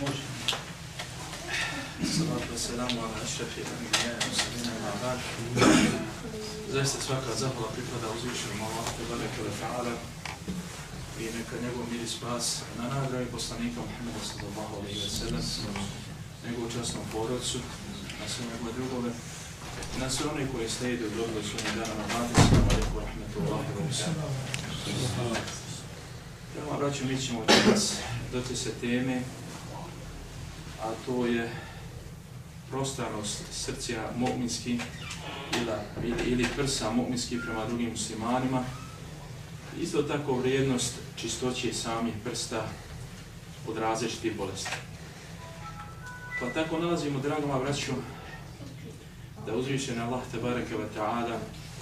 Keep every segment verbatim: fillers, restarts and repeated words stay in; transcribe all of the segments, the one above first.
Salatu wassalamu ala ašrafi al-anbiya wa mursalina amma ba'd. Zaista svaka zahvala pripada uzvišenom Allahu tebareke ve ta'ala i neka njegov mir i spas na nagradi poslanika Muhammeda sallallahu alejhi ve sellem, njegovu časnom porodcu, na sve njegove drugove, na sve one koji slijede u dobru svojim dana na mladin. Assalamu alaikum wa rahmatullahi wa barakatuh. Prema braću, mi ćemo danas doći se teme, a to je prostranost srca mu'minski ili, ili prsa mu'minski prema drugim muslimanima. Isto tako vrijednost čistoće samih prsta od različitih bolesti. Pa tako nalazimo, dragoma braću, da uzvišen Allah tebareke ve ta'ala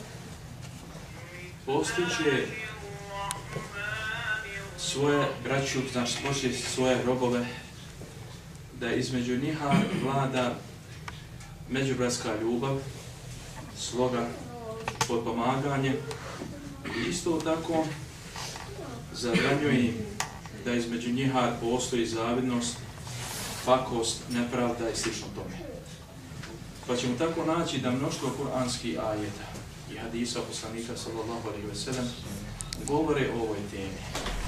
postiče svoje braću, znači postiče svoje robove, da između njiha vlada međubratska ljubav, sloga, potpomaganje i isto tako zabranjuje da između njiha postoji zavidnost, pakost, nepravda i slično tome. Pa ćemo tako naći da mnoštvo kuranskih ajeta i hadisa poslanika sallallahu alejhi ve sellem govore o ovoj temi.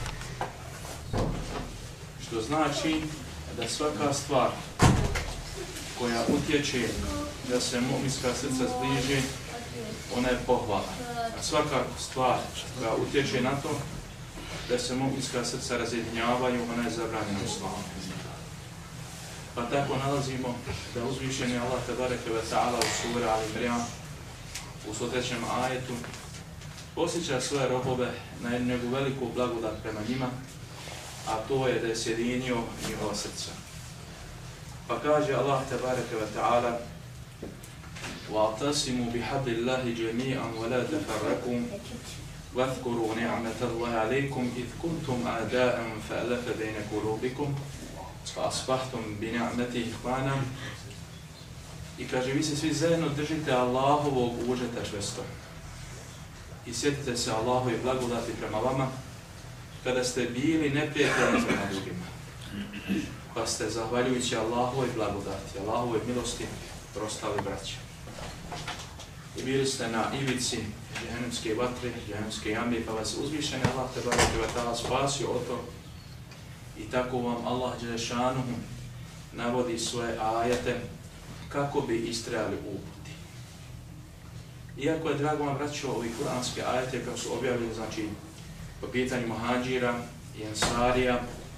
Što znači da svaka stvar koja utječe da se mu'minska srca zbliže, ona je pohvalna. A svaka stvar koja utječe na to da se mu'minska srca razjedinjavaju, ona je zabranjena u islamu. Pa tako nalazimo da uzvišeni Allah tebareke ve ta'ala u suri Al-Imran u sto trećem ajetu posjeća svoje robove na jednu veliku blagodat prema njima, a to je da je sjedinio njihova srca. Pa kaže Allah tebareke ve ta'ala: وَاعْتَصِمُوا بِحَبْلِ اللَّهِ جَمِيعًا وَلَا تَفَرَّقُوا وَاذْكُرُوا نِعْمَةَ اللَّهِ عَلَيْكُمْ إِذْ كُنْتُمْ أَعْدَاءً فَأَلَّفَ بَيْنَ قُلُوبِكُمْ فَأَصْبَحْتُمْ بِنِعْمَتِهِ إِخْوَانًا. I kaže, vi se svi zajedno držite Allahovog užeta čvrsto. I sjetite se Allahove blagodati prema vama kada ste bili neprijatelji prema drugima. Pa ste, zahvaljujući Allahovoj blagodati, Allahovoj milosti, prostali braća. I bili ste na ivici džehennemske vatre, džehennemske jame, pa vas uzvišeni Allah tebareke ve ta'ala spasio od toga. I tako vam Allah dželešanuhu navodi svoje ajete kako bi istrajali u uputi. Iako je, drago vam braćo, ovi kuranske ajete kako su objavljeni, znači po pitanju muhadžira i ensarija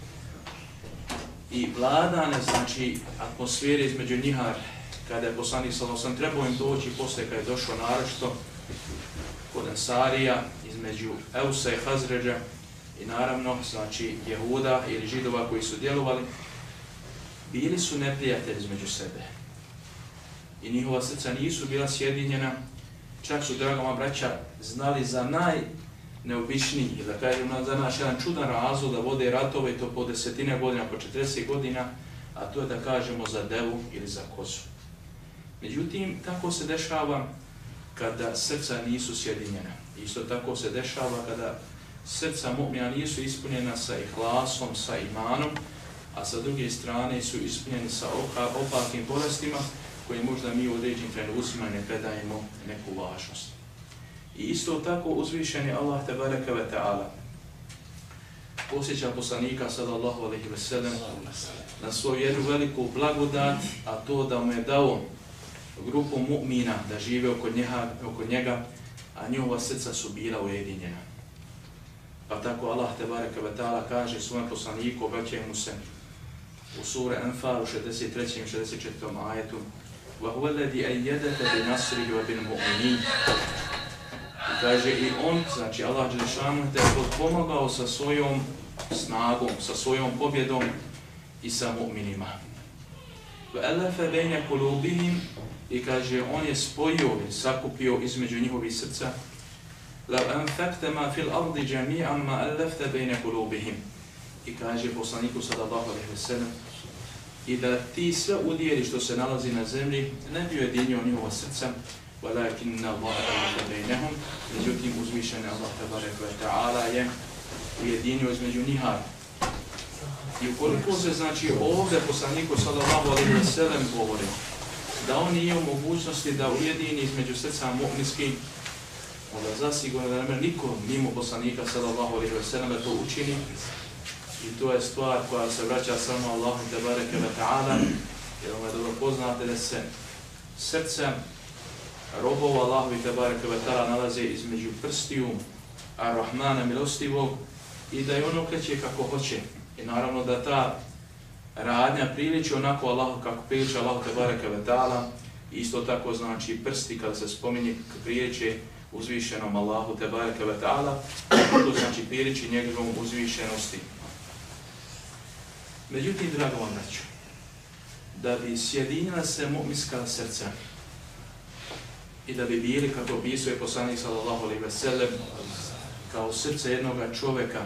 i vladane, znači atmosfere između njihar, kada je poslanik sallallahu alejhi ve sellem trebao im doći poslije kada je došao naročito kod ensarija između Eusa i Hazređa i naravno, znači, Jehuda ili Židova koji su djelovali, bili su neprijatelji između sebe. I njihova srca nisu bila sjedinjena, čak su, dragoma braća, znali za najneobičniji, ili da kažem za naš jedan čudan razlog da vode ratove i to po desetine godina, po četrdeset godina, a to je da kažemo za devu ili za kozu. Međutim, tako se dešava kada srca nisu sjedinjena. Isto tako se dešava kada srca mu'mina nisu ispunjena sa ihlasom, sa imanom, a sa druge strane su ispunjeni sa opakim bolestima koje možda mi u određenim trenucima ne predajemo neku važnost. I isto tako uzvišeni Allah tebareke ve ta'ala posjeća poslanika sallallahu alejhi ve sellem na svoju jednu veliku blagodat, a to da mu je dao grupu mu'mina da žive oko njega, oko njega, a njihova srca su bila ujedinjena. Pa tako Allah tebareke ve ta'ala kaže svom poslaniku, obraćaju mu se u suri Anfal u šezdeset trećem i šezdeset četvrtom ajetu: وَهُوَ الَّذِي أَيَّدَكَ بِنَصْرِهِ وَبِالْمُؤْمِنِينَ. I kaže i on, znači Allah dželešanu, te je pomogao sa svojom snagom, sa svojom pobjedom i sa mu'minima. وَأَلَّفَ بَيْنَ قُلُوبِهِمْ. I kaže, on je spojio i sakupio između njihovih srca. لَوْ أَنْفَقْتَ مَا فِي الْأَرْضِ جَمِيعًا مَا أَلَّفْتَ بَيْنَ قُلُوبِهِمْ. I kaže poslaniku sallallahu alejhi ve sellem, i da ti sve udjeli što se nalazi na zemlji ne bi ujedinio njihova srca, وَلَكِنَّ اللَّهَ أَلَّفَ بَيْنَهُمْ. Međutim, uzvišeni Allah tebareke ve ta'ala je ujedinio između njiha. I ukoliko se znači ovdje poslaniku sallallahu alejhi ve sellem govori da on nije u mogućnosti da ujedini između srca mu'minskih, onda zasigurno da nema niko mimo poslanika sallallahu alejhi ve sellem da to učini. I to je stvar koja se vraća samo Allahu tebareke ve ta'ala, jer vam je dobro poznate da se srce robova Allahu tebareke ve ta'ala nalaze između prstiju Ar-Rahmana milostivog i da je on okreće kako hoće. I naravno da ta radnja priliči onako Allahu kako priliči Allahu tebareke ve ta'ala. Isto tako znači prsti kada se spominje priliči uzvišenom Allahu tebareke ve ta'ala, to znači priliči njegovom uzvišenosti. Međutim, drago vam braćo, da bi sjedinila se mu'minska srca i da bi bili, kako opisuje poslanik sallallahu alejhi ve sellem, kao srce jednog čovjeka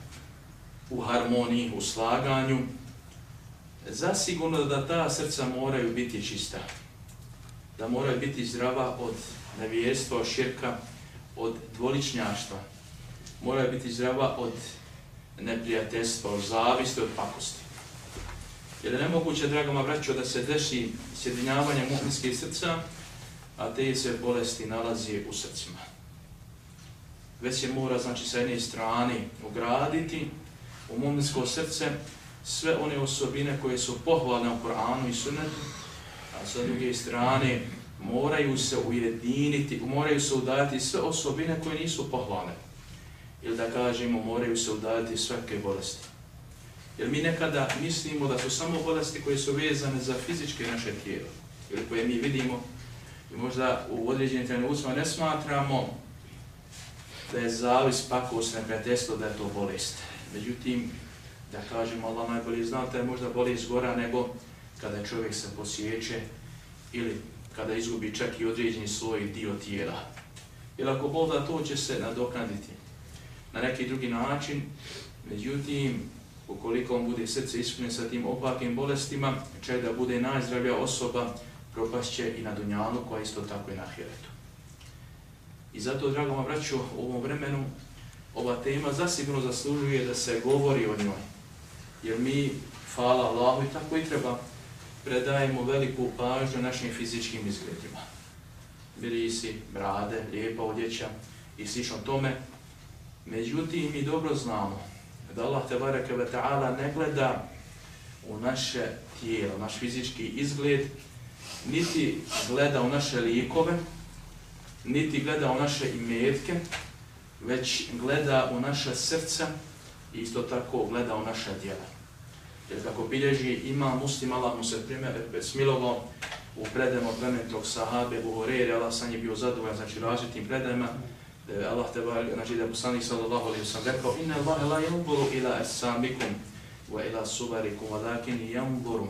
u harmoniji, u slaganju, zasigurno da ta srca moraju biti čista, da moraju biti zdrava od nevjerstva, od širka, od dvoličnjaštva, moraju biti zdrava od neprijateljstva, od zavisti, od pakosti. Jer je nemoguće, dragoma braćo, da se desi sjedinjavanje mu'minskih srca, a te se bolesti nalazi u srcima. Već se mora, znači, sa jedne strane ugraditi u mu'minsko srce sve one osobine koje su pohvalne u Kur'anu i Sunnetu, a sa druge strane moraju se ujediniti, moraju se udati sve osobine koje nisu pohvalne. Ili da kažemo, moraju se udati svake bolesti. Jer mi nekada mislimo da su samo bolesti koje su vezane za fizičke naše tijelo, ili koje mi vidimo i možda u određenim trenucima ne smatramo da je zavis, pakost, neprijateljstvo, da je to bolest. Međutim, da kažemo, Allah najbolje zna, da je možda bolest gora nego kada čovjek se posjeće ili kada izgubi čak i određeni svoj dio tijela. Jer ako Bog da, to će se nadoknaditi na neki drugi način, međutim, ukoliko on bude srce ispunjeno sa tim opakim bolestima, čak da bude najzdravija osoba, propašće i na dunjalu, koja isto tako i na ahiretu. I zato, dragoma braćo, u ovom vremenu ova tema zasigurno zaslužuje da se govori o njoj. Jer mi, hvala Allahu, i tako i treba, predajemo veliku pažnju našim fizičkim izgledima. Mirisi, brade, lijepa odjeća i slično tome. Međutim, mi dobro znamo da Allah tebareke ve ta'ala ne gleda u naše tijelo, naš fizički izgled, niti gleda u naše likove, niti gleda u naše imetke, već gleda u naše srca i isto tako gleda u naša djela. Jer kako bilježi ima Muslim, Allah mu se primjer smilovao u predajama plemenitog sahabe Ebu Hureyre, Allah sa njim bio zadovoljan, znači različitim predajama, Allah te bar, znači da je poslanik sallallahu alejhi ve sellem rekao: "Inna Allaha la yanzuru ila ajsamikum wa ila suwarikum, walakin yanzuru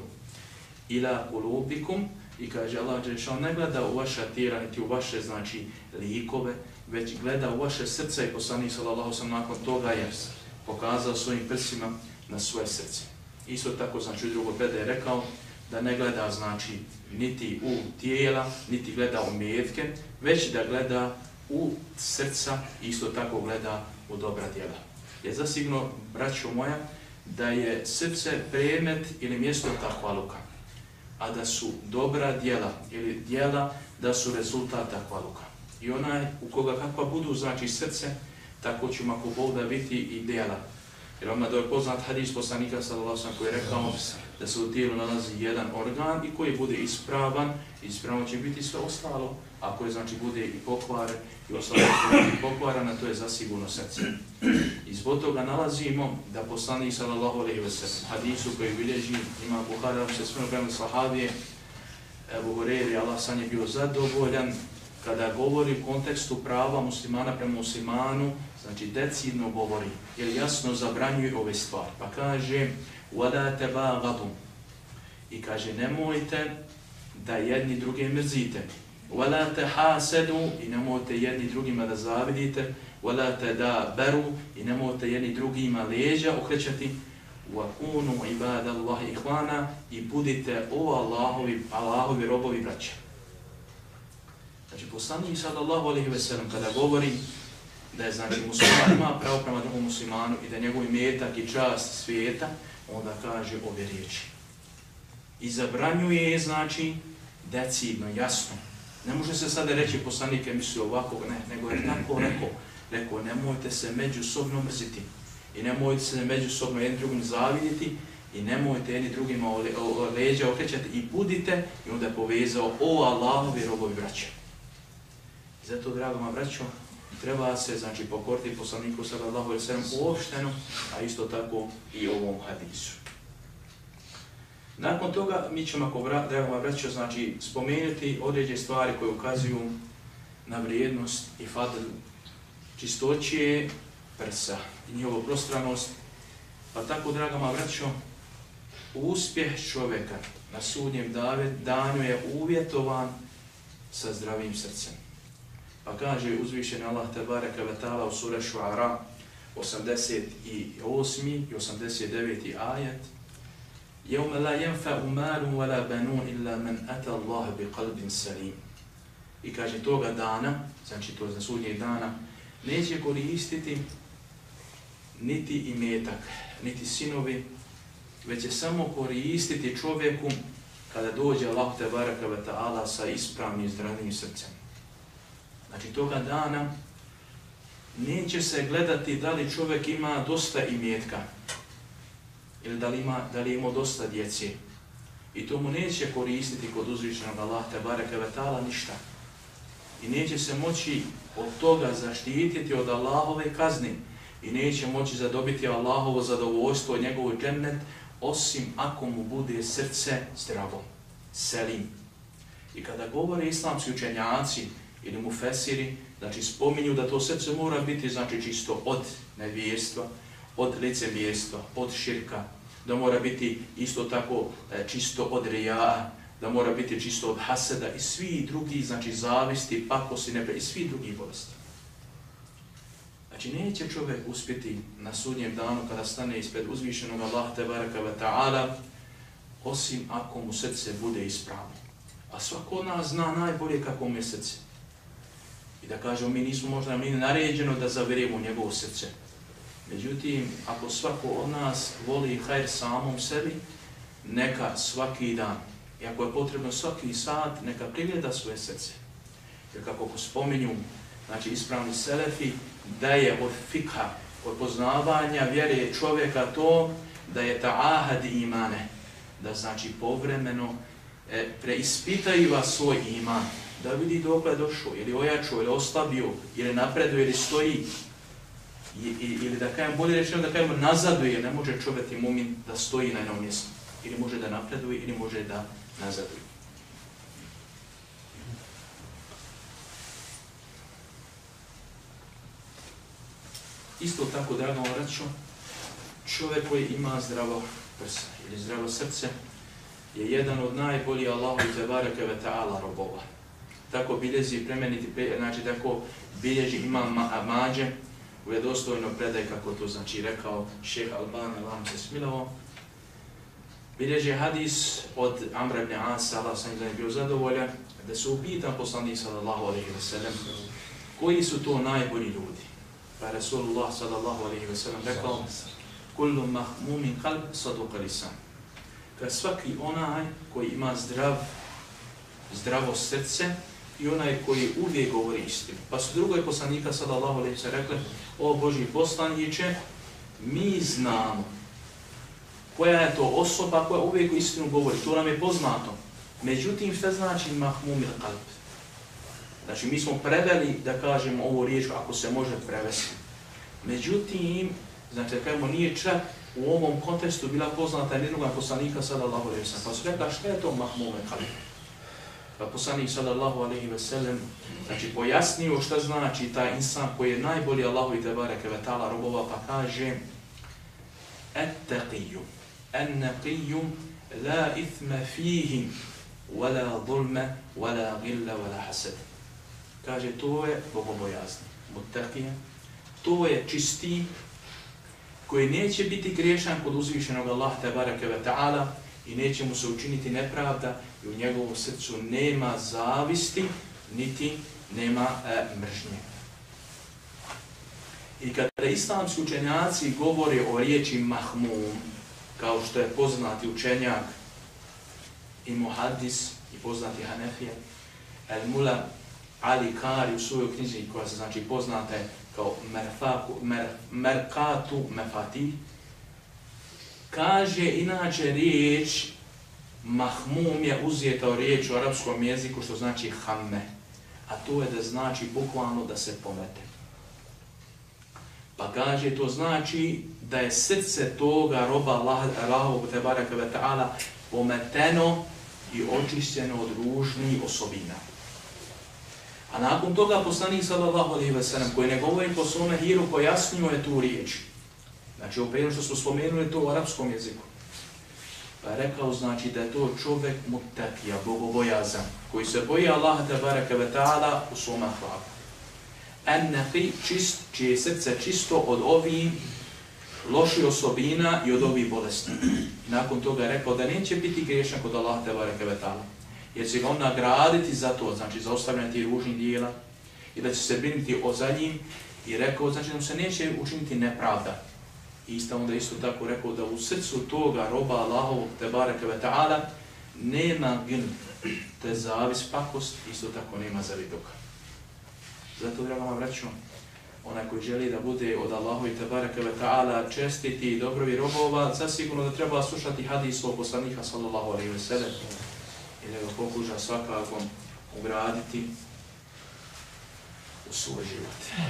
ila qulubikum." I kaže Allah dželle ne gleda u vaša tijela niti u vaše znači likove, već gleda u vaše srce i poslanik sallallahu alejhi ve sellem nakon toga je pokazao svojim prsima na svoje srce. Isto tako znači u drugoj predaji je rekao da ne gleda znači niti u tijela, niti gleda u metke, već da gleda u srca i isto tako gleda u dobra djela. Je zasigurno, braćo moja, da je srce predmet ili mjesto takvaluka, a da su dobra djela ili djela da su rezultat takvaluka. I onaj u koga kakva budu znači srce, tako ćemo ako Bog da biti i djela. Jer vam je poznat hadis poslanika sallallahu alejhi ve sellem koji je rekao da se u tijelu nalazi jedan organ i koji bude ispravan, ispravno će biti sve ostalo, a koji znači bude i pokvaren i ostalo će biti pokvarana, to je zasigurno srce. I zbog toga nalazimo da poslanik sallallahu alejhi ve sellem hadisu koji bilježi ima Buhari, se sve vremena sahabije, Ebu Hureyre, Allah sa njim bio zadovoljan, kada govori u kontekstu prava muslimana prema muslimanu, znači decidno govori, jer jasno zabranjuje ove stvari. Pa kaže: "Wala tabagadu." I kaže: nemojte da jedni druge mrzite. "Wala tahasadu." I nemojte jedni drugima da zavidite. "Wala tadabaru." I nemojte jedni drugima leđa okrećati. "Wa kunu ibadallahi ihwana." I budite o Allahovi, Allahovi robovi braća. Znači, poslanik sallallahu alejhi ve sellem kada govori da je znači musliman ima pravo prema drugom muslimanu i da njegov imetak i čast svijeta, onda kaže ove riječi. I zabranjuje je, znači, decidno, jasno. Ne može se sada reći poslanik je mislio ovako, ne, nego je tako rekao. Rekao, nemojte se međusobno mrziti i nemojte se međusobno jednim drugim zavidjeti i nemojte jedni drugima o, o, o leđa okrećati i budite, i onda je povezao o Allahovi robovi braće. I zato, drago moja braćo, treba se, znači, pokoriti poslaniku sallallahu alejhi ve sellem uopšteno, a isto tako i ovom hadisu. Nakon toga mi ćemo, ako drago moja braćo, znači, spomenuti određene stvari koje ukazuju na vrijednost i fadl čistoće prsa i njihovu prostranost. Pa tako, draga moja braćo, uspjeh čovjeka na sudnjem danu je uvjetovan sa zdravim srcem. Pa kaže uzvišeni Allah tebareke ve taala u suri Šuara osamdeset osmi i osamdeset deveti ajet: Yawma la yanfa'u malun wala banun illa man ata Allah biqalbin salim. I kaže toga dana, znači to za sudnjeg dana, neće koristiti niti imetak, niti sinovi, već će samo koristiti čovjeku kada dođe Allah tebareke ve taala sa ispravnim zdravim srcem. Znači toga dana neće se gledati da li čovjek ima dosta imetka ili da li ima, da li ima dosta djece. I to mu neće koristiti kod uzvišenog Allaha tebareke ve taala ništa. I neće se moći od toga zaštititi od Allahove kazne i neće moći zadobiti Allahovo zadovoljstvo, njegovu džennet, osim ako mu bude srce zdravo, selim. I kada govore islamski učenjaci ili mufesiri, znači spominju da to srce mora biti, znači, čisto od nevjerstva, od licemjerstva, od širka, da mora biti isto tako e, čisto od rija'a, da mora biti čisto od haseda i svi drugi, znači zavisti, pakosti, nepre, i svi drugi bolesti. Znači neće čovjek uspjeti na sudnjem danu kada stane ispred uzvišenog Allaha tebareke ve taala, osim ako mu srce bude ispravno. A svako od nas zna najbolje kako mu je srce. I da kažemo, mi nismo možda mi naređeno da zaverimo njegovo srce. Međutim, ako svako od nas voli hajr samom sebi, neka svaki dan, i ako je potrebno svaki sat, neka prigleda svoje srce. Jer kako spominju, znači ispravni selefi, da je od fikha, od poznavanja vjere čovjeka to da je ta'ahad imane, da znači povremeno e, preispitaju svoj iman, da vidi dokle je došao, ili ojačao, ili oslabio, ili napreduje, ili stoji, I, i, ili da kajem, bolje rečeno da kajem nazaduje, ne može čovjek i mumin da stoji na jednom mjestu. Ili može da napreduje, ili može da nazaduje. Isto tako, drago vraću, čovjek koji ima zdravo prsa ili zdravo srce je jedan od najboljih Allahovi tebareke ve taala robova. Tako bilježi premeniti, znači tako bilježi Imam Mađe u vjerodostojnoj predaji, kako to znači rekao šejh Albani, Allah mu se smilovao. Bilježi hadis od Amra ibn Asa, Allah sam da je bio zadovoljan, da su upitan poslanik sallallahu alejhi ve sellem koji su to najbolji ljudi. Pa Rasulullah sallallahu alejhi ve sellem rekao: kullu mahmumin qalb saduq lisan. Kad svaki onaj koji ima zdrav, zdravo srce i onaj koji uvijek govori istinu. Pa su drugoj poslanika sallallahu alejhi ve sellem rekli: o Božji poslaniče, mi znamo koja je to osoba koja uvijek istinu govori, to nam je poznato. Međutim, šta znači mahmumil qalb? Znači, mi smo preveli, da kažemo ovu riječ, ako se može prevesti. Međutim, znači, da kažemo, nije čak u ovom kontekstu bila poznata jednog poslanika sallallahu alejhi ve sellem. Pa su rekla, šta je to mahmumil qalb? Pa poslanik sallallahu alejhi ve sellem, znači, pojasnio šta znači taj insan koji je najbolji Allahu tebareke ve taala robova, pa kaže: at-taqiyyu an-naqiyyu la ithma fihi wala zulma wala ghilla wala hasad. Kaže, to je bogobojazni, muttaqija, to je čisti, koji neće biti griješan kod uzvišenog Allaha tebareke ve taala i neće mu se učiniti nepravda i u njegovom srcu nema zavisti, niti nema e, mržnje. I kada islamski učenjaci govore o riječi mahmum, kao što je poznati učenjak i muhaddis i poznati Hanefija, El Mula Ali Kari u svojoj knjizi koja se znači poznata kao Merfaku, Mer, Merkatu Mefatih, kaže inače riječ mahmum je uzeta u riječ u arapskom jeziku što znači hamme, a to je da znači bukvalno da se pomete. Pa kaže to znači da je srce toga roba Allahovog te bareke ve taala pometeno i očišćeno od ružnih osobina. A nakon toga poslanik sallallahu alejhi ve sellem koji ne govori po svome hiru pojasnio je tu riječ. Znači opet što smo spomenuli to u arapskom jeziku. Pa je rekao znači da je to čovjek mutakija, bogobojazan, koji se boji Allaha te bareke ve taala u svom ahlaku. An-naqi, čist, čije srce čisto od ovih loših osobina i od ovih bolesti. Nakon toga je rekao da neće biti griješan kod Allaha te bareke ve taala, jer će ga on nagraditi za to, znači za ostavljanje tih ružnih dijela i da će se brinuti o za njim i rekao znači da mu se neće učiniti nepravda. I isto onda isto tako rekao da u srcu toga roba Allahovog te bareke ve taala nema gin, te zavis, pakost, isto tako nema zaviduka. Zato, draga moja braćo, onaj koji želi da bude od Allahovi te bareke ve taala čestiti i dobrovi robova, zasigurno da treba slušati hadis svog poslanika sallallahu alejhi ve sellem i da ga pokuša svakako ugraditi u svoj život.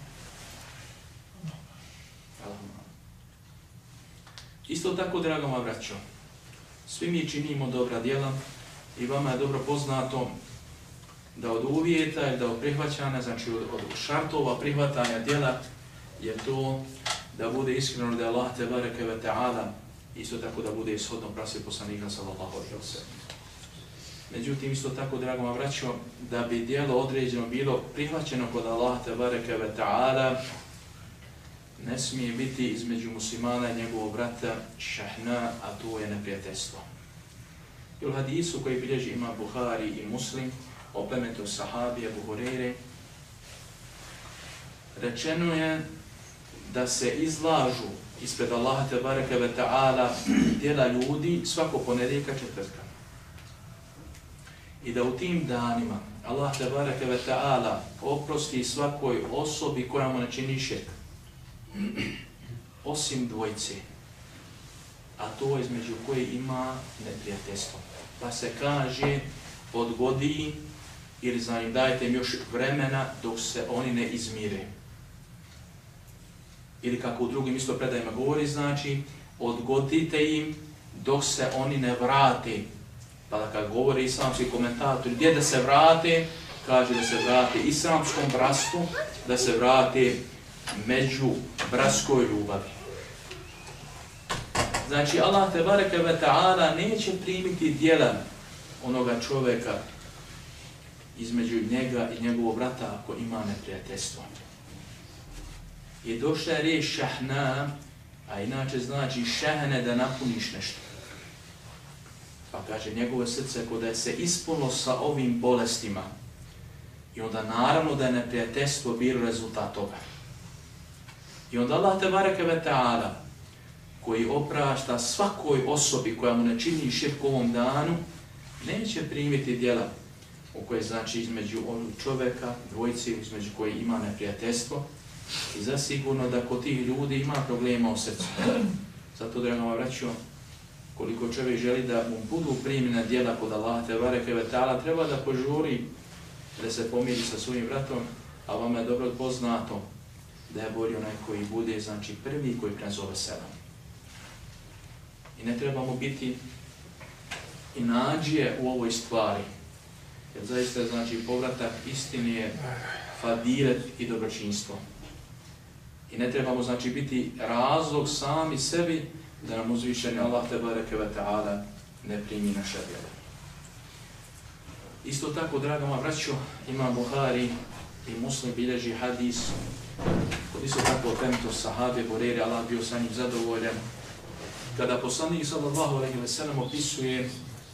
Isto tako, draga moja braćo, svi mi činimo dobra djela i vama je dobro poznato da od uvjeta ili da od prihvaćanja, znači od, od šartova prihvatanja djela je to da bude iskreno da je Allah te bareke ve taala, isto tako da bude ishodno prasje poslanika sallallahu alejhi ve sellem. Međutim, isto tako, draga moja braćo, da bi djelo određeno bilo prihvaćeno kod Allah te bareke ve taala, ne smije biti između muslimana i njegovog brata šahna, a to je neprijateljstvo. I u hadisu koji bilježi ima Buhari i Muslim, o plemetu sahabije Abu Hurajre, rečeno je da se izlažu ispred Allaha te bareke ve taala djela ljudi svako ponedjeljka četvrtka. I da u tim danima Allah te bareke ve taala oprosti svakoj osobi koja mu ne čini širk, osim dvojce, a to između koje ima neprijateljstvo. Pa se kaže odgodi ili za njim dajte im još vremena dok se oni ne izmire. Ili kako u drugim isto predajima govori, znači odgodite im dok se oni ne vrate. Pa da kad govori islamski komentator, gdje da se vrate, kaže da se vrate islamskom bratstvu, da se vrate među bratskoj ljubavi. Znači Allah te bareke ve taala neće primiti djela onoga čovjeka između njega i njegovog brata ako ima neprijateljstvo. I došla je riječ šahna, a inače znači šahne da napuniš nešto. Pa kaže njegovo srce kod je se ispunilo sa ovim bolestima. I onda naravno da je neprijateljstvo bilo rezultat toga. I onda Allah te bareke ve taala koji oprašta svakoj osobi koja mu ne čini širk u ovom danu, neće primiti djela u koje znači između čovjeka, dvojici, između koji ima neprijateljstvo i zasigurno da kod tih ljudi ima problema u srcu. Zato, draga moja braćo, koliko čovjek želi da mu budu primljena djela kod Allaha te bareke ve taala, treba da požuri da se pomiri sa svojim bratom, a vama je dobro poznato da je bolji onaj koji bude, znači prvi koji prizove selam. I ne trebamo biti inađije u ovoj stvari, jer zaista znači povratak istini je fadilet i dobročinstvo. I ne trebamo znači biti razlog sami sebi da nam uzvišeni Allah te bareke ve taala ne primi naše djela. Isto tako, draga moja braćo, ima Buhari i Muslim bilježi hadis, kod isto tako temto sahabe Borere, Allah bio sa njim zadovoljan, kada poslanik sallallahu alejhi ve sellem opisuje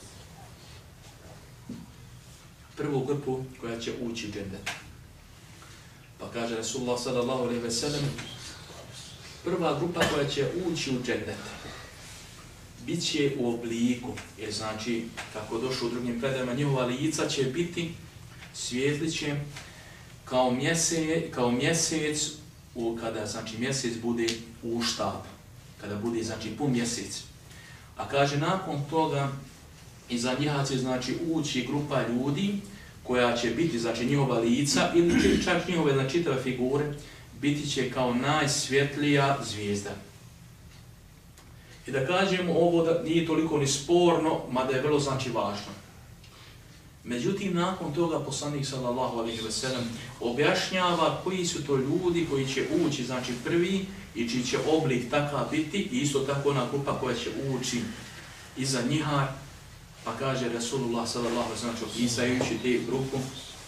prvu grupu koja će ući u džennet. Pa kaže Rasulullah sallallahu alejhi ve sellem, prva grupa koja će ući u džennet bit će u obliku, jer znači, kako došlo u drugim predajama, njihova lica će biti, svijetlit će kao mjesec, kao mjesec u, kada znači, mjesec bude u štab, kada bude znači, pun mjesec. A kaže, nakon toga, iza njiha će znači, ući grupa ljudi koja će biti, znači, njihova lica ili čak njihove znači, čitave figure, biti će kao najsvjetlija zvijezda. I da kažemo ovo da nije toliko ni sporno, mada je vrlo znači važno. Međutim, nakon toga poslanik sallallahu alejhi ve sellem objašnjava koji su to ljudi koji će ući znači prvi i čiji će oblik takav biti i isto tako ona grupa koja će ući iza njiha. Pa kaže Rasulullah sallallahu alejhi ve sellem, znači opisajući te grupu,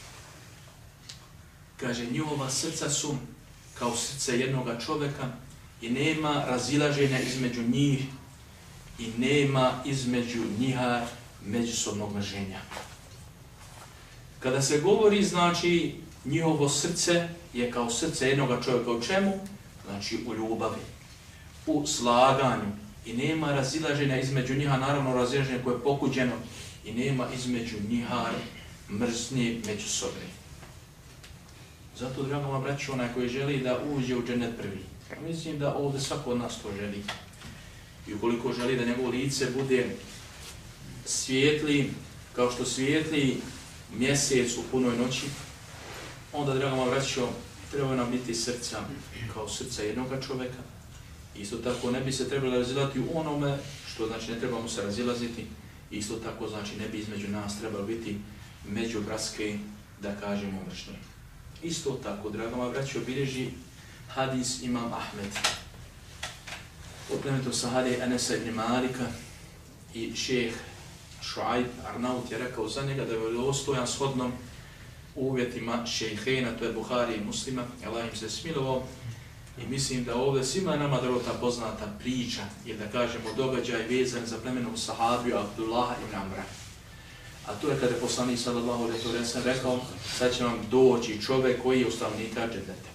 kaže njihova srca su kao srce jednog čovjeka i nema razilaženja između njih i nema između njiha međusobnog mrženja. Kada se govori, znači, njihovo srce je kao srce jednog čovjeka u čemu? Znači, u ljubavi, u slaganju i nema razilaženja između njiha, naravno razilaženje koje je pokuđeno i nema između njiha mržnje međusobne. Zato, drago vam braćo, onaj koji želi da uđe u džennet prvi. Mislim da ovdje svako od nas to želi. I ukoliko želi da njegovo lice bude svijetli, kao što svijetli mjesec u punoj noći, onda, drago vam braćo, treba nam biti srca kao srca jednog čovjeka. Isto tako ne bi se trebalo razilaziti u onome što znači ne trebamo se razilaziti. Isto tako znači ne bi između nas trebalo biti međubratske, da kažemo, mržnje. Isto tako, drago vam braćo, bilježi hadis imam Ahmed. Oplemenito sa hadije Enesa ibn Malika i šejh Šuajb Arnaut je rekao za njega da je vjerodostojan shodno uvjetima šejhena, to je Buhari i Muslima, Allah im se smilovao. I mislim da ovdje svima nama dobro ta poznata priča, ili da kažemo događaj vezan za plemenog sahabiju Abdullaha ibn Amra. A to je kada je poslanik sallallahu alejhi ve sellem rekao, sad će vam doći čovjek koji je ustavnika dženneta.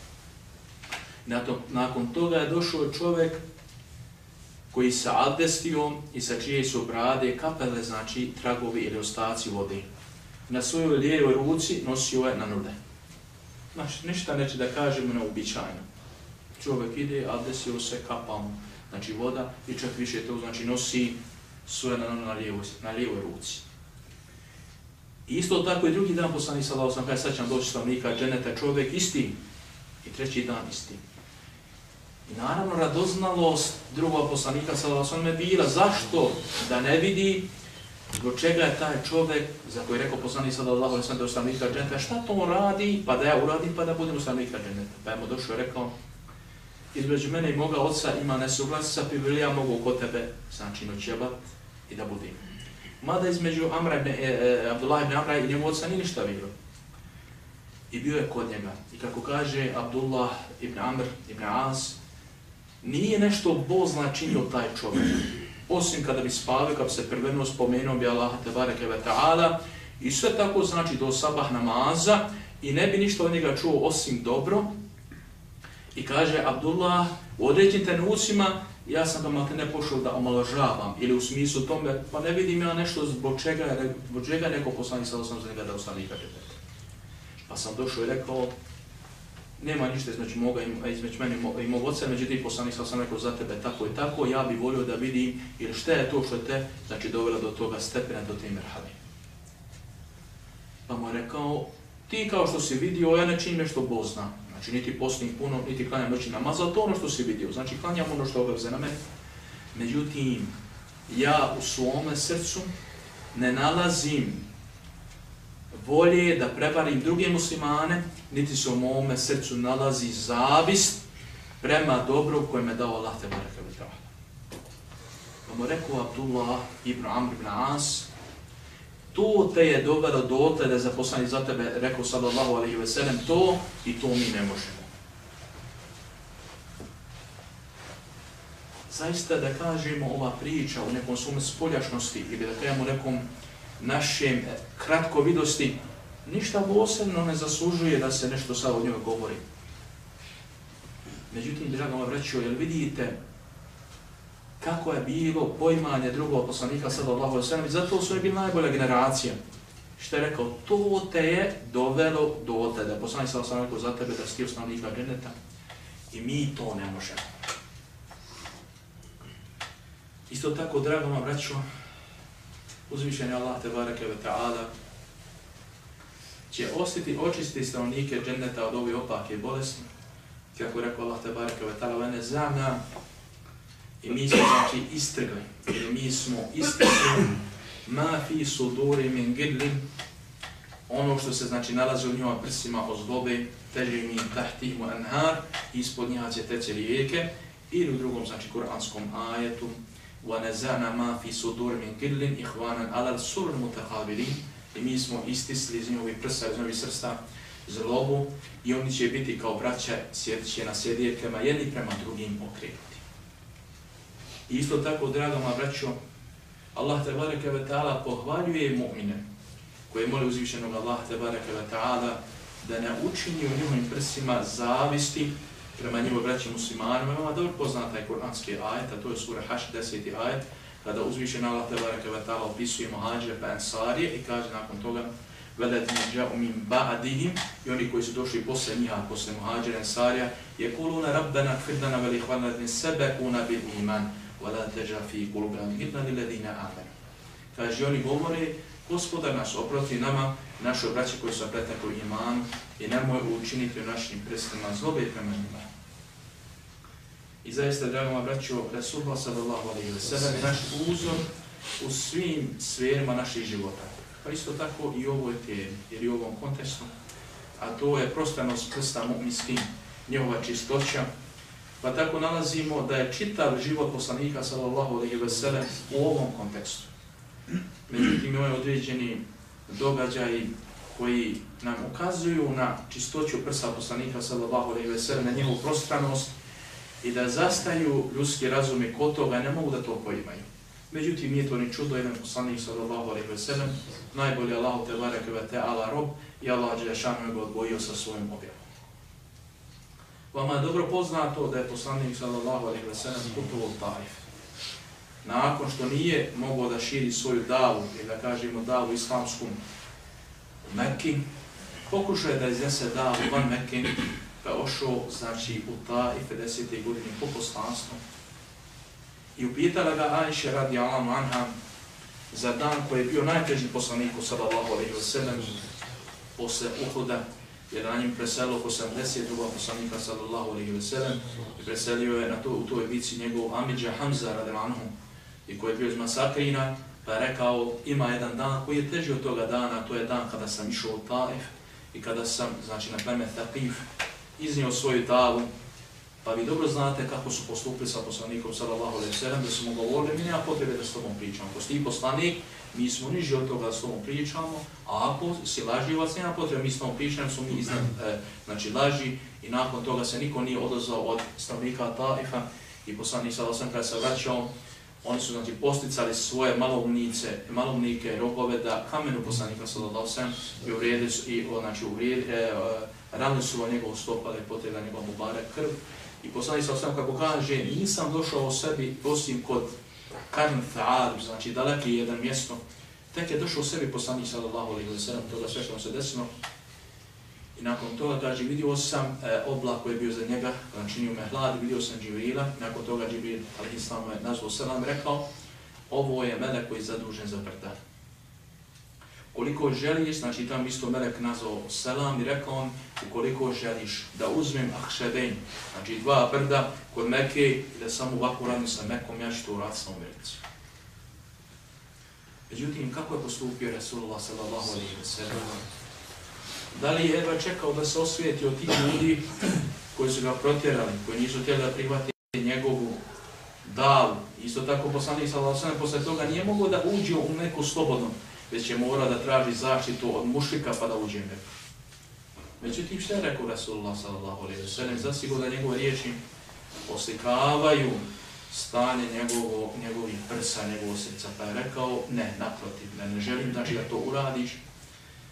Nakon toga je došao čovjek koji se abdestio i sa čije su brade kapele, znači tragovi ili ostaci vode. Na svojoj lijevoj ruci nosio je nanude. Znači, ništa neće da kažemo neobičajno. Čovjek ide, abdestio se, kapao, znači voda i čak više to znači nosi svoje nanude na lijevoj, na lijevoj ruci. Isto tako i drugi dan poslanik sallallahu alejhi ve sellem, sad će nam doći stanovnika dženeta, čovjek isti i treći dan isti. I naravno radoznalost drugog poslanika sallallahu alejhi ve sellem je bila zašto da ne vidi zbog čega je taj čovjek za koji je rekao poslanik sallallahu alejhi ve sellem da je stanovnika dženeta, šta to on radi, pa da ja uradim pa da budem stanovnika dženeta. Pa je mu došao i rekao, između mene i moga oca ima nesuglasica, pa bi ja mogu kod tebe znači noćebat i da budem. Mada između Amra ibn, e, Abdullah ibn Amra i njegov oca nije ništa bilo. I bio je kod njega. I kako kaže Abdullah ibn Amr ibn As, nije nešto bozna činio taj čovjek. Osim kada bi spavio, kad bi se prveno spomenuo bi Allah tebareke ve ta'ala i sve tako znači do sabah namaza i ne bi ništa od njega čuo osim dobro. I kaže Abdullah, u određenim trenucima ja sam ga malte ne pošao da omaložavam ili u smislu tome, pa ne vidim ja nešto zbog čega, zbog čega neko poslanik sallallahu alejhi ve sellem da ustanika dženeta. Pa sam došao i rekao, nema ništa između moga između mene i mog oca, međutim poslanik sallallahu alejhi ve sellem rekao za tebe tako i tako, ja bih volio da vidim ili šta je to što te znači dovelo do toga stepena, do te merhale. Pa mu je rekao, ti kao što si vidio, ja ne činim nešto bozna. Znači, niti postim puno, niti klanjam noći namaz, ali to ono što si vidio. Znači, klanjam ono što obaveze na mene. Međutim, ja u svome srcu ne nalazim volje da prevarim druge muslimane, niti se u mome srcu nalazi zavist prema dobru koje me dao Allah tebareke ve ta'ala. Pa mu rekao Abdullah ibn Amr ibn As, to te je dovelo dotle da je zaposlani za tebe rekao sallallahu alejhi ve sellem to i to mi ne možemo. Zaista da kažemo ova priča u nekom svom spoljašnosti ili da kažemo u nekom našem kratkovidosti, ništa posebno ne zaslužuje da se nešto sad od njega govori. Međutim, drago vam vraćao, jel vidite kako je bilo poimanje drugog poslanika sallallahu alejhi ve sellem, i zato su oni bili najbolja generacija. Što je rekao, to te je dovelo do te, da je poslanik sallallahu alejhi ve sellem rekao za tebe da si ti stanovnika dženeta i mi to ne možemo. Isto tako, drago vam braćo, uzvišen je Allah tebareke ve ta'ala će ostiti, očistiti stanovnike dženneta od ove opake bolesti, kako je rekao Allah tebareke ve ta'ala, vene zamna, i mi smo znači istrgli, ili mi smo istisli ma fi suduri min gidlin, ono što se znači nalazi u njima prsima od zlobe, teđi min tahtihimu anhar, ispod njiha će teći rijeke, ili u drugom znači kuranskom ajetu, وَنَزَعْنَا مَا فِي صُدُورِ مِنْ قِلٍ إِخْوَانًا عَلَى السُّرُرِ الْمُتَقَابِلِينَ, i mi smo istisli iz njihovih prsa, iz njihovih srsta zlobu i oni će biti kao braća, sjedit će na sjedijekama, jedni prema drugim okrenuti. I isto tako, draga moja braćo, Allah tebareke ve ta'ala pohvaljuje mu'mine koji moli uzvišenog Allah tebareke ve ta'ala da ne učini u njihovim prsima zavisti prema njihovoj braći muslimanima. Imamo dobro poznat taj kuranski ajet, a to je sura Hašr, deseti ajet, kada uzvišen Allah tebareke ve ta'ala opisuje muhađire pa ensarije i kaže nakon toga وَلَدْنَ جَاءُ مِنْ بَعْدِهِمْ, i oni koji su došli posle njiha, posle muhađire ensarija, يَقُولُونَ رَبَّنَا اغْفِرْ لَنَا وَلِإِخْوَانِنَا الَّذِينَ سَبَقُونَا بِالْإِيمَانِ وَلَا تَجْعَلْ فِي قُلُوبِنَا غِلًّا لِلَّذِينَ آمَنُوا. Kaže, oni govore, Gospodar nas oprosti nama, našoj braći koji su pretekli imanu, i nemoj učiniti u našim prstima zlobe prema njima. I zaista, dragoma braćo, Rasulullah sallallahu alejhi ve sellem je naš uzor u svim sferima naših života. Pa isto tako i u ovoj temi, jer i u ovom kontekstu, a to je prostranost prsta mu'minskim, njihova čistoća. Pa tako nalazimo da je čitav život poslanika sallallahu alejhi ve sellem u ovom kontekstu. Međutim, imaju određeni događaji koji nam ukazuju na čistoću prsa poslanika sallallahu alejhi ve sellem, na njegovu prostranost, i da zastaju ljudski razumi kod toga i ne mogu da to poimaju. Međutim, nije to ni čudo, jedan poslanik sallallahu alejhi ve sellem, najbolji Allahu tebareke ve ta'ala rob, i Allah dželešanu ga odgojio sa svojim objavom. Vama je dobro poznato da je poslanik sallallahu alejhi ve sellem putovao u Taif. Nakon što nije mogao da širi svoju davu, ili da kažemo davu islamsku u Mekki, pokušao je da iznese davu van Mekke, pa je ošao, znači, u Taif pedesete godine po poslanstvu. I upitala ga Ajše radijallahu anha za dan koji je bio najteži poslaniku sallallahu alejhi ve sellem posle Uhuda, jer na njim preselilo oko sedamdeset drugog poslanika sallallahu alejhi ve sellem i preselio je na to, u toj bici njegov amidža Hamza radijallahu anhu, i koji je bio iz Masakrina, pa je rekao, ima jedan dan koji je teži od toga dana, to je dan kada sam išao u Taif i kada sam, znači, na pleme Thaqif iznio svoju davu. Pa vi dobro znate kako su postupili sa poslanikom sallallahu alejhi ve sellem, da su mu govorili, mi nema potrebe da s tobom pričamo. Ako si ti poslanik, mi smo niži od toga da s tobom pričamo, a ako si lažljivac, nema potrebe, mi s tobom pričamo, su mi iznad, e, znači, laži, i nakon toga se niko nije odazvao od stanovnika Taifa, i poslanik sallallahu alejhi ve sellem kada se vraćao, oni su, znači, posticali svoje malovnice, malovnike, robove da kamenu poslanika sallallahu alejhi ve sellem i uvrijedi su, i, znači, uvrijedi, e, ranili su o njegovu stopala i potegla njegov mubarek krv. I poslanik sallallahu alejhi ve sellem, kako kaže, nisam došao o sebi osim kod Karn Tha'arib, znači daleki jedan mjesto. Tek je došao o sebi poslanik sallallahu alejhi ve sellem, toga sve što se desilo. I nakon toga, kaže, vidio sam e, oblak koji je bio za njega, kada činio me hlad, vidio sam Džibrila. Nakon toga Džibril alejhi selam je nazvao selam i rekao, ovo je melek koji je zadužen za brda. Koliko želiš, znači tamo isto melek nazvao selam i rekao on, ukoliko želiš da uzmem Ahšebein, znači dva brda kod Mekke, i da samo ovako radim sa Mekom, ja ću to uraditi sa umiricu. Međutim, kako je postupio Rasulullah sallallahu alejhi ve sellem? Da li je jedva čekao da se osvijeti od tih ljudi koji su ga protjerali, koji nisu htjeli da prihvati njegovu davu? Isto tako poslanik sallallahu alejhi ve sellem posle toga nije mogao da uđe u Meku slobodno, već je morao da traži zaštitu od mušrika pa da uđe u Meku. Međutim, što je rekao Rasulullah sallallahu alejhi ve sellem? Zasigurno da njegove riječi oslikavaju stanje njegovo, njegovih prsa, njegovog srca. Pa je rekao, ne, naprotiv, ne, ne želim znači da to uradiš.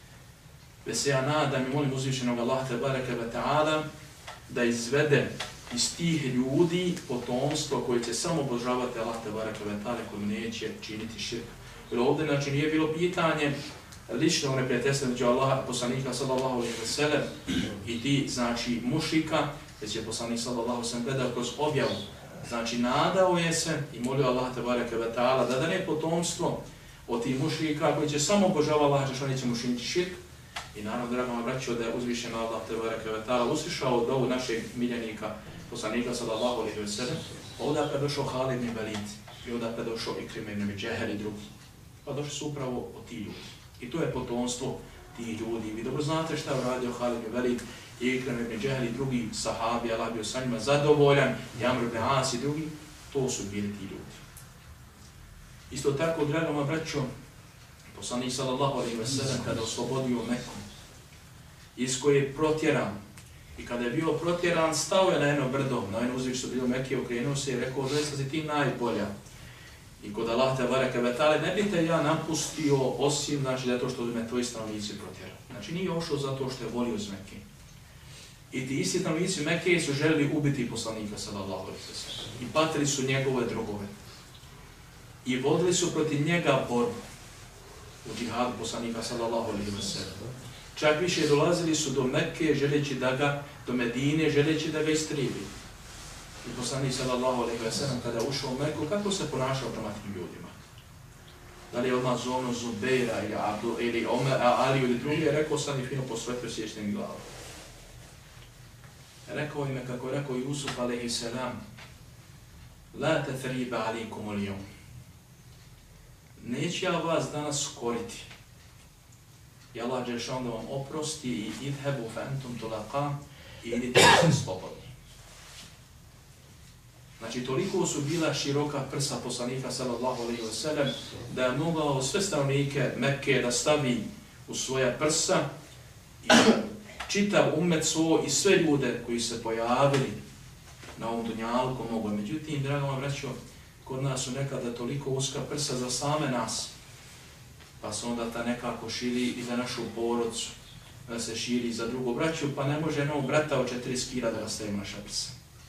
Već se ja nadam i molim uzvišenog Allah tebareke ve ta'ala da izvede iz tih ljudi potomstvo koje će samo obožavati Allah te bareke ve taala, koji neće činiti širk. Jer ovdje znači nije bilo pitanje ličnog neprijateljstva među Allaha, poslanika sallallahu alejhi ve sellem i ti znači mušrika, već je poslanik sallallahu alejhi ve sellem gledao kroz objavu. Znači nadao je se i molio Allah te bareke ve taala da dane potomstvo od tih mušrika koji će samo obožavati Allaha, što neće mu činiti širk. I naravno, drago moja braćo, da je uzvišen Allah te bareke ve taala uslišao dovu našeg miljenika, poslanika sallallahu alejhi ve sellem, odakle je došao Halid ibn Velid i odakle je došao Ikrim ibn Džehel i drugi. Pa došli su upravo od tih ljudi. I to je potomstvo tih ljudi. Vi dobro znate šta je uradio Halid ibn Velid i Ikrim ibn Džehel i drugi sahabi, Allah bio sa njima zadovoljan, i Amr ibn As i drugi, to su bili ti ljudi. Isto tako, drago moja braćo, poslanik sallallahu alejhi ve sellem kada oslobodio Meku, iz koje je protjeran, i kada je bio protjeran, stao je na jedno brdo, na jedno uzviš što bilo Mekke, okrenuo se i rekao, zaista si ti najbolja. I kod Allah te bareke ve taala, ne bi te ja napustio osim, znači, zato što me tvoji stanovnici protjerali. Znači, nije ošao zato što je volio iz Mekke. I ti isti stanovnici Mekke su želeli ubiti poslanika sallallahu alejhi ve sellem. I patili su njegove drugove. I vodili su protiv njega borbu u džihadu poslanika sallallahu alejhi ve sellem. Čak više dolazili su do Mekke želeći da ga, do Medine želeći da ga istrijebi. I poslanik sallallahu alejhi ve sellem kada je ušao u Meku, kako se ponašao prema tim ljudima? Da li je odmah zovno Zubeira ili Abdu ili Omer, Ali ili drugi, je rekao sam i fino posvetio sječnim glavom. Rekao im je kako je rekao Jusuf alejhi selam, la tathriba alejkum al-yawm. Neće ja vas danas koriti. I Allah dželešan da vam oprosti i idhebu fa antum tulaqa i idite slobodni. Znači, toliko su bila široka prsa poslanika sallallahu alejhi ve sellem da je mogao sve stanovnike Mekke da stavi u svoja prsa i čitav umet svoj i sve ljude koji se pojavili na ovom dunjalku mogu. Međutim, drago moja braćo, kod nas su nekada toliko uska prsa za same nas, pa se onda ta nekako širi i za našu porodcu, da se širi za drugu braću, pa ne može jednog brata od četrdeset kila da rastavimo naša prsa.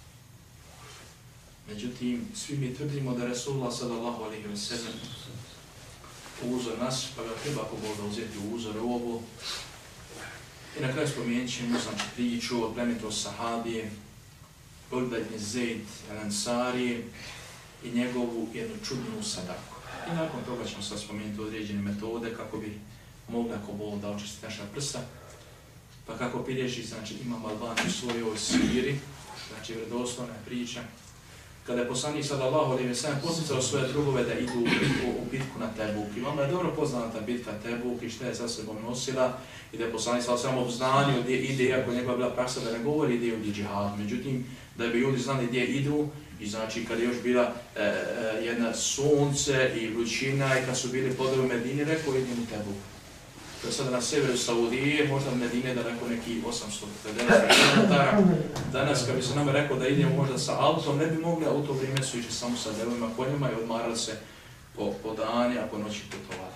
Međutim, svi mi tvrdimo da Resulullah sallallahu alejhi ve sellem uzor nas, pa ga treba ako Bog da uzeti u uzor ovo. I na kraju spomenut ćemo znači, priču od plemenitog sahabije, Urba ibn Zaid al-Ansari i njegovu jednu čudnu sadaku. I nakon toga ćemo sad spomenuti određene metode kako bi mogli ako Bog da očistiti naša prsa. Pa kako bilježi, znači Imam Albani u svojoj siri, znači vredoslovna priča, kada je poslanik sallallahu alejhi ve sellem posticao svoje drugove da idu u, u, u bitku na Tebuk. I vama je dobro poznata bitka Tebuk i šta je sa sobom nosila i da je poslanik sallallahu alejhi ve sellem obznanio gdje ide, iako njegova bila praksa da ne govori gdje je džihad. Međutim, da bi ljudi znali gdje idu i znači kada je još bila e, e, jedna sunce i vrućina i kad su bili podrovi Medini, rekao idem u Tebuk. To je sada na severu Saudije, možda u Medine daleko neki osamsto pedeset kilometara. Danas kad bi se nam rekao da idemo možda sa autom, ne bi mogli, a u to vrijeme su išli samo sa devojima, konjima i odmarali se po, po dani, a po noći putovali.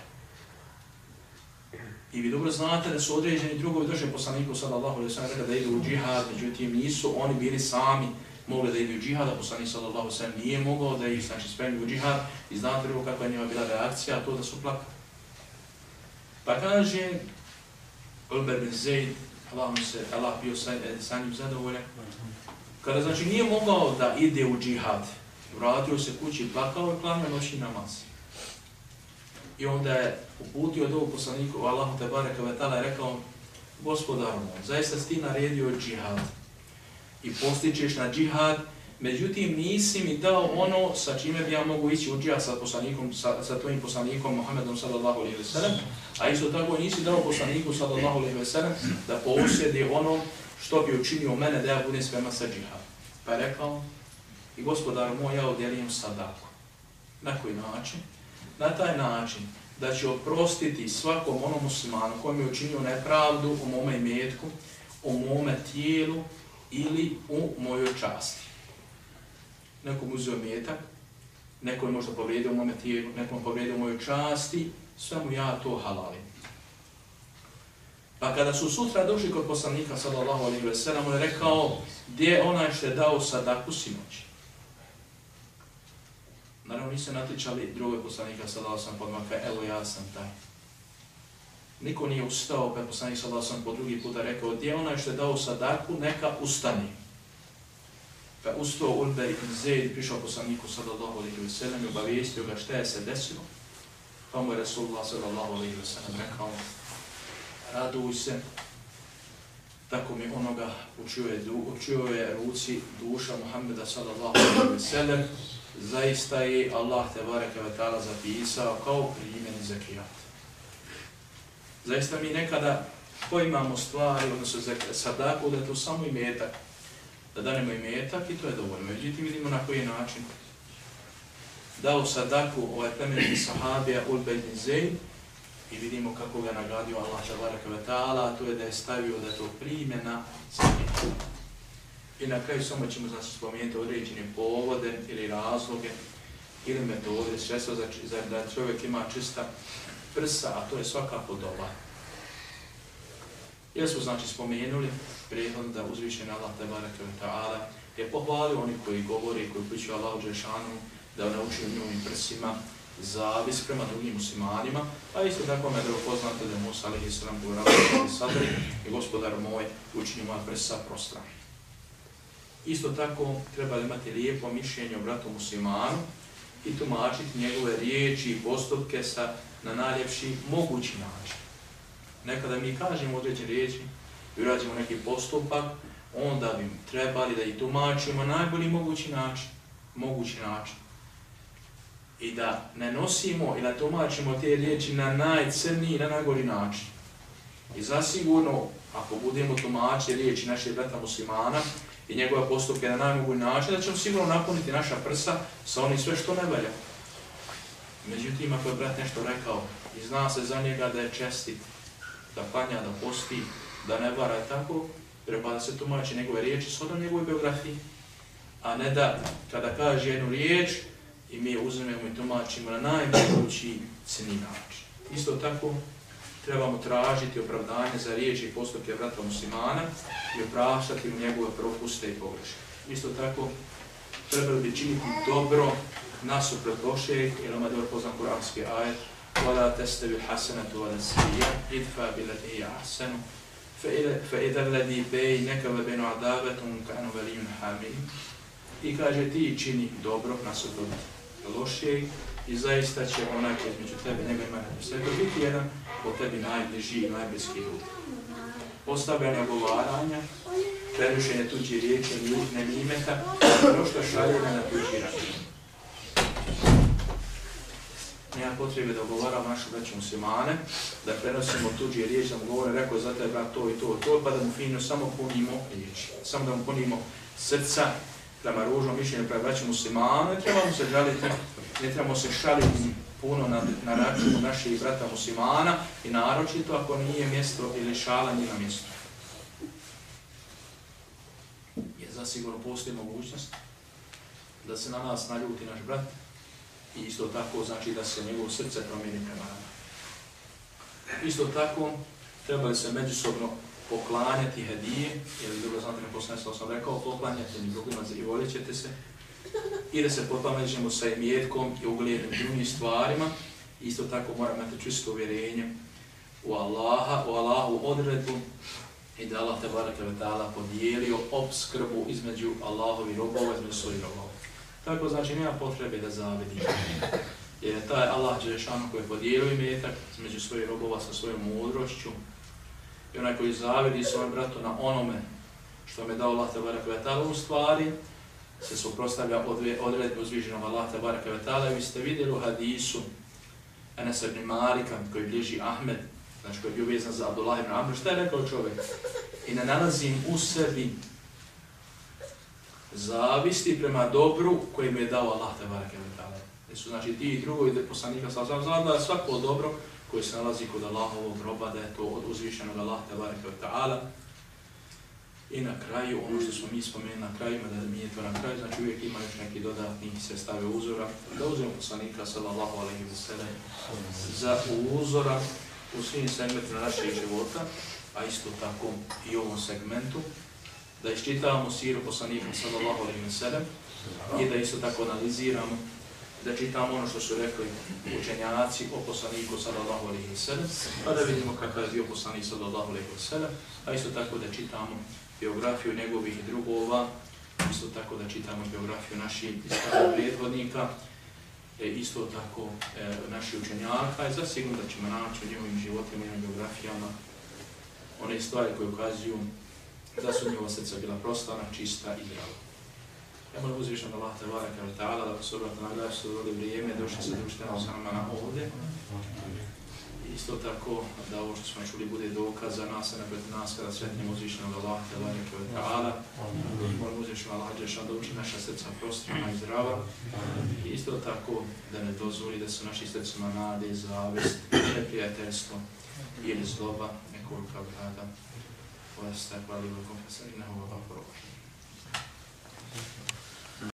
I vi dobro znate da su određeni drugovi došli poslaniku sallallahu alejhi ve sellem rekao da idu u džihad, međutim nisu oni bili sami mogli da idu u džihad, a poslanik sallallahu alejhi ve sellem nije mogao da ih znači spremi u džihad i znate li kakva je njima bila reakcija, to da su plakali. Pa kaže Urba ibn Zaid, Allah, se, Allah bio sa, sa njim zadovoljan, kada znači nije mogao da ide u džihad, vratio se kući, plakao i klanjao noćni namaz. I onda je uputio dovu poslaniku, Allahu te bareke ve taala, rekao, gospodaru moj, zaista si ti naredio džihad i postičeš na džihad, međutim nisi mi dao ono sa čime bi ja mogu ići u džihad sa, poslanikom, sa, sa tvojim poslanikom Muhammedom sallallahu alejhi ve sellem, a isto tako nisi dao poslaniku sallallahu alejhi ve sellem da posjedi ono što bi učinio mene da ja budem spreman sa džihad. Pa je rekao, i gospodaru moj, ja udjelim sadaku. Na koji način? Na taj način da će oprostiti svakom onom muslimanu kojem je učinio nepravdu u mome imetku, u mome tijelu ili u mojoj časti. Nekom uzeo imetak, neko je možda povrijedio u mome tijelu, nekom povrijedio u mojoj časti, sve mu ja to halalim. Pa kada su sutra došli kod poslanika sallallahu alejhi ve sellem, on je rekao, gdje je onaj što je dao sadaku sinoć? Naravno, nisu natječali druge poslanika sallallahu alejhi ve sellem, podmaka, evo ja sam taj. Niko nije ustao, pa je poslanik sallallahu alejhi ve sellem po drugi puta rekao, gdje je onaj što je dao sadaku, neka ustani. Pa ustao Ulbe ibn Zeid, prišao poslaniku sallallahu alejhi ve sellem i obavijestio ga šta je se desilo. Pa mu je Rasulullah sallallahu alejhi ve sellem rekao, raduj se, tako mi onoga učio je ruci duša Muhammeda sallallahu alejhi ve sellem, zaista je Allah te bareke ve taala zapisao kao primjeni zekijat. Zaista mi nekada poimamo stvari, odnosno sadaku, da je to samo imetak, da danemo imetak i to je dovoljno. Međutim, vidimo na koji način dao sadaku ovaj plemeniti sahabija Ulbe ibn Zeid i vidimo kako ga nagradio Allah tabaraka ve taala, a to je da je stavio da je to primjena zekijata. I na kraju samo ćemo znači spomenuti određene povode ili razloge ili metode, sredstva za, za da čovjek ima čista prsa, a to je svakako doba. Jer smo znači spomenuli prethodno da uzvišen Allah tabaraka ve taala je pohvalio oni koji govori i koji upućuju Allahu dželešanu da naučio njihovim prsima zavis prema drugim muslimanima, a isto tako me dobro poznato da je Musa alejhi selam govorio sadri i gospodar moj učini moja prsa prostra. Isto tako treba imati lijepo mišljenje o bratu muslimanu i tumačiti njegove riječi i postupke sa, na najljepši mogući način. Nekada mi kažemo određene riječi i urađemo neki postupak, onda bi trebali da ih tumačimo na najbolji mogući način, mogući način. I da ne nosimo i da tumačimo te riječi na najcrniji i na najgori način. I zasigurno, ako budemo tumačiti riječi naših brata muslimana i njegove postupke na najmogući način, da ćemo sigurno napuniti naša prsa sa onim sve što ne valja. Međutim, ako je brat nešto rekao i zna se za njega da je čestit, da klanja, da posti, da ne vara tako, treba da se tumači njegove riječi s odom njegove biografije, a ne da kada kaže jednu riječ i mi je uzmemo i tumačimo na najmogući ceni način. Isto tako trebamo tražiti opravdanje za riječi i postupke brata muslimana i opraštati mu njegove propuste i pogreške. Isto tako trebali bi činiti dobro nasuprot lošeg, jer nama je dobro poznan kuranski ajet وَلَا تَسْتَوِ الْحَسَنَةُ وَلَا السَّيِّئَةُ اِدْفَعْ بِالَّتِي هِيَ أَحْسَنُ فَإِذَا الَّذِي بَيْنَكَ وَبَيْنَهُ عَدَاوَةٌ كَأَنَّهُ وَلِيٌّ حَمِيمٌ. I kaže ti čini dobro nasuprot lošeg i zaista će onaj koji između tebe njega ima neposredno biti jedan po tebi najbliži i najbliski ljudi. Postavljanje ogovaranja, prerušenje tuđi riječi, nemimeta, prošto šaljenja na tuđi račun. Nema potrebe da ogovaramo našu braću muslimane, da prenosimo tuđi riječi, da mu govore, rekao za tebe brat to i to i to, pa da mu fino samo punimo riječi. Samo da mu punimo srca prema ružnom mišljenju prema braću muslimana, ne trebamo se žaliti, ne trebamo se šaliti puno na, na računu naših brata muslimana i naročito ako nije mjesto ili šala nije na mjestu. Jer zasigurno postoji mogućnost da se na nas naljuti naš brat i isto tako znači da se njegovo srce promijeni prema nama. Isto tako trebali se međusobno poklanjati hedije, jer dobro znate na poslanstvo sam rekao, poklanjati ni drugima i voljet ćete se, i da se potpamećemo sa imetkom i uglednim drugim stvarima. Isto tako moramo imati čisto uvjerenje u Allaha, u Allahu odredbu i da Allah te bareke ve taala podijelio opskrbu između Allahovi robova, između svojih robova. Tako znači nema potrebe da zavidimo. Jer je taj Allah dželešanu koji je podijelio imetak između svojih robova sa svojom mudrošću i onaj koji zavidi svojom bratu na onome što vam je dao Allah te bareke ve taala u stvari, se suprotstavlja odredbi uzvišenog Allah te bareke ve taala. Vi ste vidjeli u hadisu Enes ibn Malika koji bliži Ahmed, znači koji je bio vezan za Abdullah ibn Amr, šta je rekao čovjek? I ne nalazim u sebi zavisti prema dobru koji mi je dao Allah te bareke ve taala. Su znači ti i drugo i poslanika sallallahu alejhi ve sellem, svako dobro koji se nalazi kod Allahovog roba da je to od uzvišenog Allah te bareke ve taala. I na kraju, ono što smo mi spomenuli na krajima, da mi je to na kraju, znači uvijek ima još neki dodatni sestave uzora, da uzmemo poslanika sallallahu alejhi ve sellem za uzora u svim segmentima našeg života, a isto tako i u ovom segmentu, da iščitavamo siru poslanika sallallahu alejhi ve sellem i da isto tako analiziramo, da čitamo ono što su rekli učenjaci o poslaniku sallallahu alejhi ve sellem, pa da vidimo kakav je bio poslanik sallallahu alejhi ve sellem, a isto tako da čitamo biografiju njegovih drugova, isto tako da čitamo biografiju naših ispravnih prethodnika, e, isto tako e, naših učenjaka i zasigurno da ćemo naći u njihovim životima i biografijama one stvari koje ukazuju da su njihova srca bila proslana, čista i zdrava. Ja moram uzvišen da Allah te baraka wa ta'ala da vas obratno nagleda što dovode vrijeme, došli se društveno sa nama na ovdje. Isto tako da ovo što smo čuli bude dokaz za nas, a ne pred nas kada sretnimo uzvišenog Allah te baraka wa ta'ala. Moram uzvišen Allah da uči naša srca prostrana i zdrava. I isto tako da ne dozvoli da su naši srcima nade, zavist, neprijateljstvo ili zloba nekog brada. وأستغفر لكم فسألناه وغفر رحيم.